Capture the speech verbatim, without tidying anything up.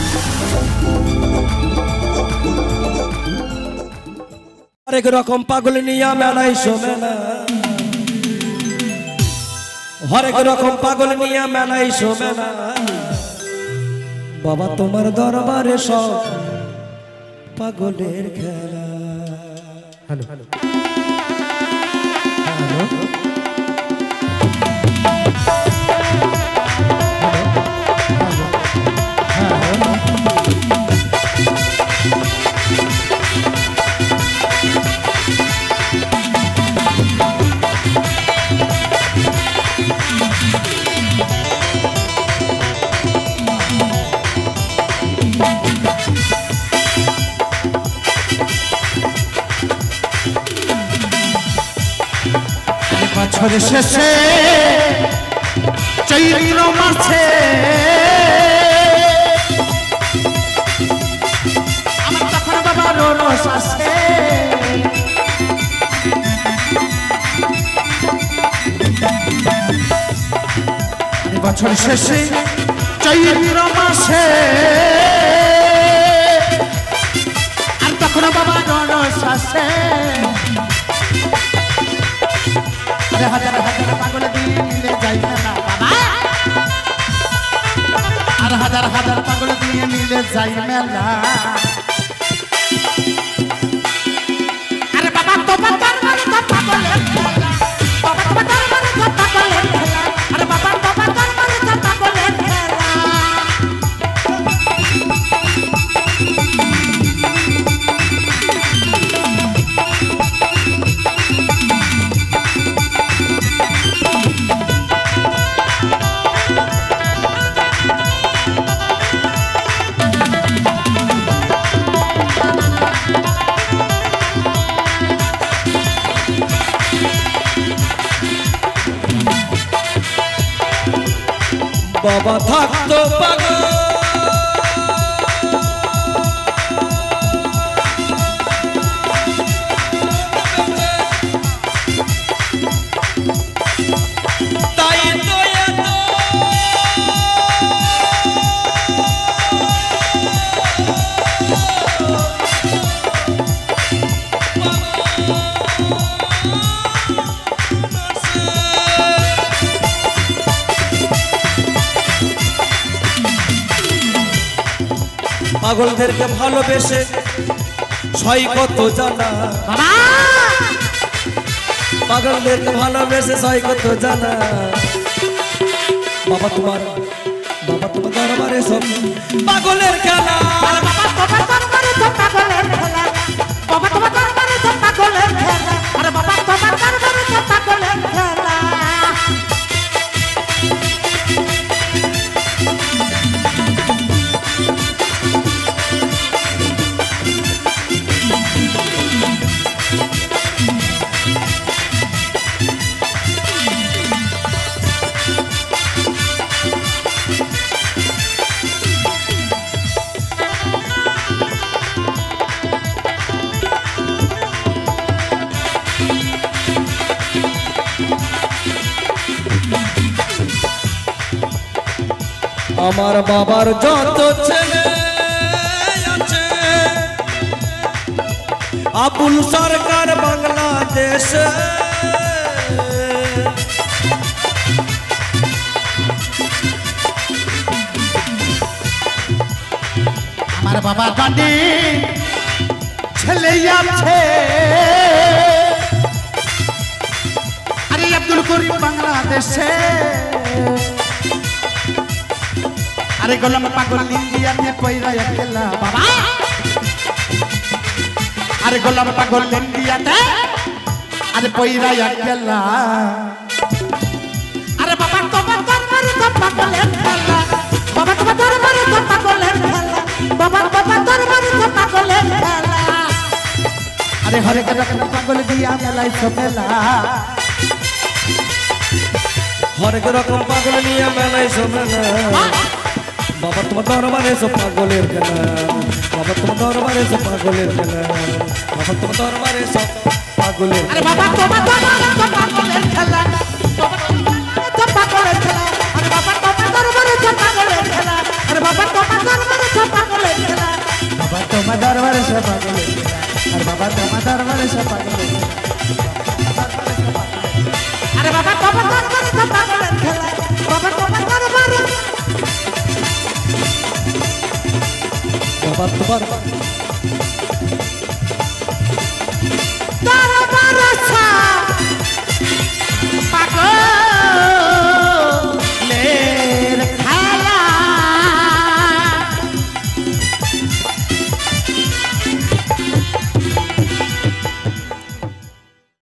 हरेक रकम पागल निया मेलाय सोमेला हरेक रकम पागल निया मेलाय सोमेला बाबा तुम्हार दरबारे सब पागलेर खेला। हेलो हेलो हेलो বছর শেষে চৈত্র মাসে আমার তখন বাবার রস আসে বছর শেষে চৈত্র মাসে আর তখন বাবার রস আসে हजार हजार पागल दिए मिले जाई मेला बाबा और हजार हजार पागल दिए मिले जाई मेला अरे बाबा तो बतर मारे तो पागल खेला बाबा तो बतर मारे तो पागल खेला अरे बाबा तो बतर मारे तो पागल खेला बाबा थाक तो पागल ताई तो ये तो पागलদেরকে ভালোবেসে ছয় কত জানা বাবা পাগলদেরকে ভালোবেসে ছয় কত জানা বাবা তোমার বাবা তোমার দরবারে সব পাগলের খেলা আরে বাবা তোমার দরবারে তো পাগলের খেলা বাবা তোমার দরবারে তো পাগলের খেলা আরে বাবা তোমার দরবারে তো পাগলের খেলা আমার বাবার যত ছেলে আছে আবুল সরকার বাংলাদেশ আমার বাবা জানে ছেলে আছে আরে আব্দুল করিম বাংলাদেশে अरे गोलम पागल इंडिया में पैरा अकेला बाबा अरे गोलम पागल इंडिया में अरे पैरा अकेला अरे बाबा तो बतर मारे तो पागल खेला बाबा तो बतर मारे तो पागल खेला बाबा तो बतर मारे तो पागल खेला अरे हरे के रकम पागल दिया मेलाई सोमेला हरेक रकम पागल निया मेलाय सोमेला बाबा तुम दरबारे सब पागलेर खेला बाबा तुम दरबारे सब पागलेर खेला बाबा तुम दरबारे सब पागलेर अरे बाबा तुम दरबारे सब पागलेर खेला बाबा तुम दरबारे सब पागलेर खेला अरे बाबा तुम दरबारे सब पागलेर खेला अरे बाबा तुम दरबारे सब सब पागलेर खेला আর বাবা তোমার দরবারে সব পাগলের আরে বাবা তোমার দরবারে সব পাগলের খেলা বাবা তোমার দরবারে বাবা তোমার